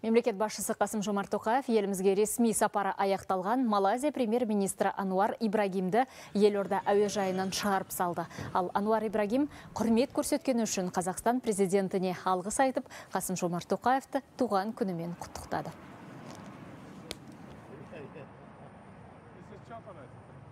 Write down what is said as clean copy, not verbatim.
Мемлекет басшысы Қасым-Жомарт Тоқаев елімізге ресми сапары аяқталған Малайзия премьер-министрі Ануар Ибрагимді елорда әуежайынан шығарып салды. Ал Ануар Ибрагим құрмет көрсеткені үшін Қазақстан президентіне алғыс айтып, Қасым-Жомарт Тоқаевты туған күнімен құттықтады.